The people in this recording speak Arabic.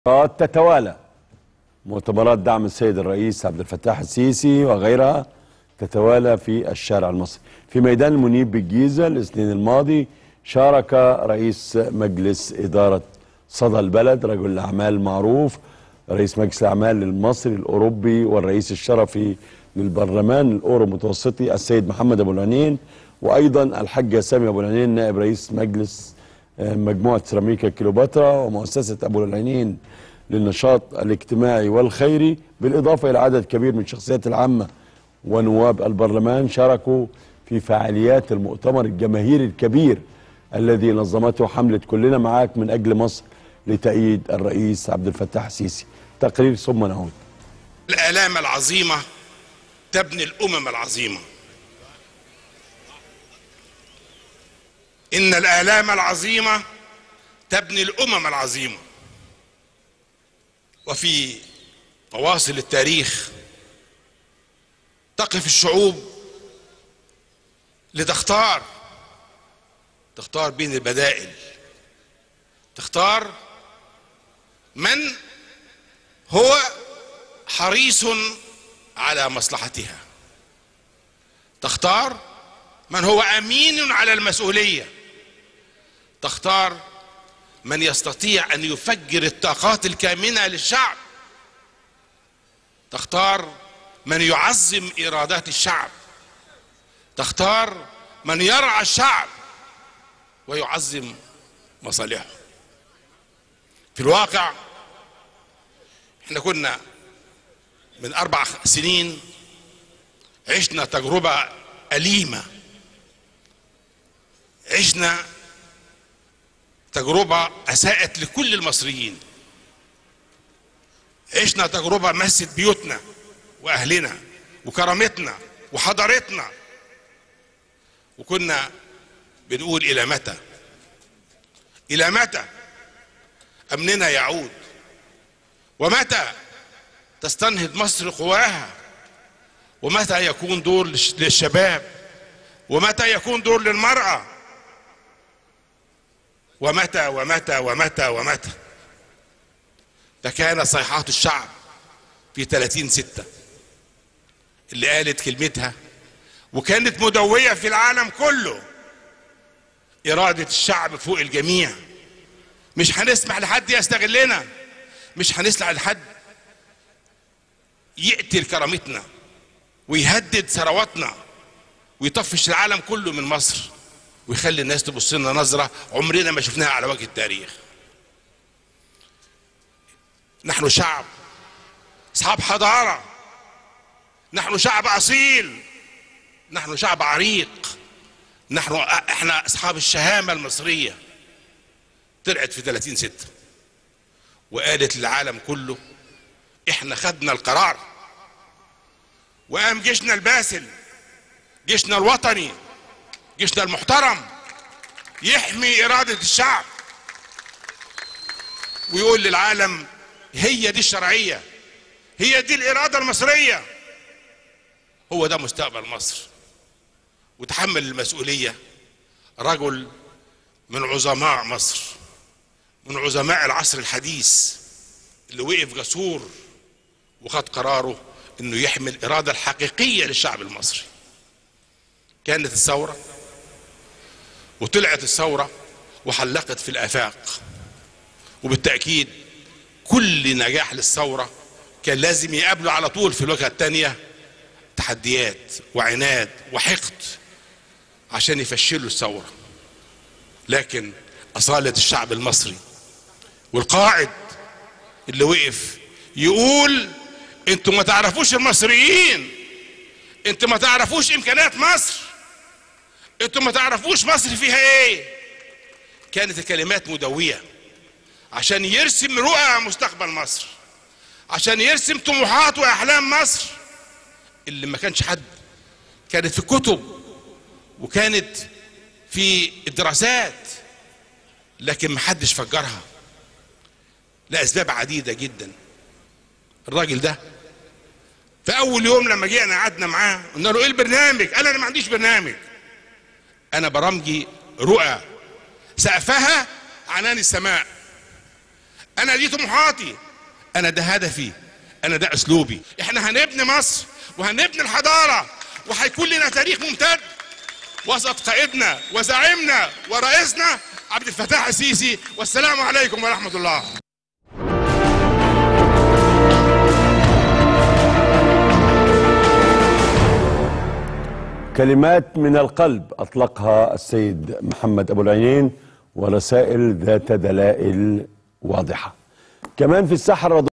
تتوالى مؤتمرات دعم السيد الرئيس عبد الفتاح السيسي وغيرها تتوالى في الشارع المصري. في ميدان المنيب بالجيزة الاثنين الماضي شارك رئيس مجلس إدارة صدى البلد، رجل الأعمال معروف، رئيس مجلس الأعمال المصري الأوروبي والرئيس الشرفي للبرلمان الأورو متوسطي السيد محمد أبو العنين، وأيضا الحاج سامي أبو العنين نائب رئيس مجلس مجموعة سيراميكا كليوباترا ومؤسسة أبو العنين للنشاط الاجتماعي والخيري، بالإضافة إلى عدد كبير من الشخصيات العامة ونواب البرلمان شاركوا في فعاليات المؤتمر الجماهيري الكبير الذي نظمته حملة كلنا معاك من أجل مصر لتأييد الرئيس عبد الفتاح السيسي. تقرير ثم نعود. الآلام العظيمة تبني الأمم العظيمة. إن الآلام العظيمة تبني الأمم العظيمة. وفي فواصل التاريخ تقف الشعوب لتختار بين البدائل، تختار من هو حريص على مصلحتها، تختار من هو أمين على المسؤولية، تختار من يستطيع أن يفجر الطاقات الكامنة للشعب، تختار من يعظم إرادات الشعب، تختار من يرعى الشعب ويعظم مصالحه. في الواقع احنا كنا من 4 سنين عشنا تجربة أليمة، عشنا تجربة أساءت لكل المصريين، عشنا تجربة مست بيوتنا وأهلنا وكرامتنا وحضارتنا، وكنا بنقول إلى متى؟ إلى متى أمننا يعود؟ ومتى تستنهض مصر قواها؟ ومتى يكون دور للشباب؟ ومتى يكون دور للمرأة؟ ومتى ومتى ومتى ومتى؟ ده كانت صيحات الشعب في 30/6 اللي قالت كلمتها وكانت مدوية في العالم كله. إرادة الشعب فوق الجميع، مش هنسمح لحد يستغلنا، مش هنسمح لحد يقتل كرامتنا ويهدد ثرواتنا ويطفش العالم كله من مصر ويخلي الناس تبص لنا نظرة عمرنا ما شفناها على وجه التاريخ. نحن شعب أصحاب حضارة، نحن شعب أصيل، نحن شعب عريق، احنا أصحاب الشهامة المصرية. طلعت في 30/6 وقالت للعالم كله احنا خدنا القرار، وقام جيشنا الباسل، جيشنا الوطني، جيشنا المحترم يحمي إرادة الشعب ويقول للعالم هي دي الشرعية، هي دي الإرادة المصرية، هو ده مستقبل مصر. وتحمل المسؤولية رجل من عظماء مصر، من عظماء العصر الحديث، اللي وقف جسور وخد قراره انه يحمي الإرادة الحقيقية للشعب المصري. كانت الثورة وطلعت الثورة وحلقت في الآفاق، وبالتأكيد كل نجاح للثورة كان لازم يقابله على طول في الوجهة الثانية تحديات وعناد وحقد عشان يفشلوا الثورة. لكن أصالة الشعب المصري والقائد اللي وقف يقول انتوا ما تعرفوش المصريين، انتوا ما تعرفوش إمكانيات مصر، انتوا ما تعرفوش مصر فيها ايه. كانت الكلمات مدوية عشان يرسم رؤى مستقبل مصر، عشان يرسم طموحات وأحلام مصر اللي ما كانش حد، كانت في الكتب وكانت في الدراسات لكن ما حدش فجرها لأسباب عديدة جدا. الراجل ده في أول يوم لما جينا قعدنا معاه قلنا له إيه البرنامج؟ قال أنا ما عنديش برنامج، أنا برامجي رؤى سقفها عنان السماء، انا دي طموحاتي، انا ده هدفي، انا ده اسلوبي. احنا هنبني مصر وهنبني الحضاره، وهيكون لنا تاريخ ممتد وسط قائدنا وزعيمنا ورئيسنا عبد الفتاح السيسي. والسلام عليكم ورحمه الله. كلمات من القلب أطلقها السيد محمد أبو العينين، ورسائل ذات دلائل واضحة. كمان في الساحة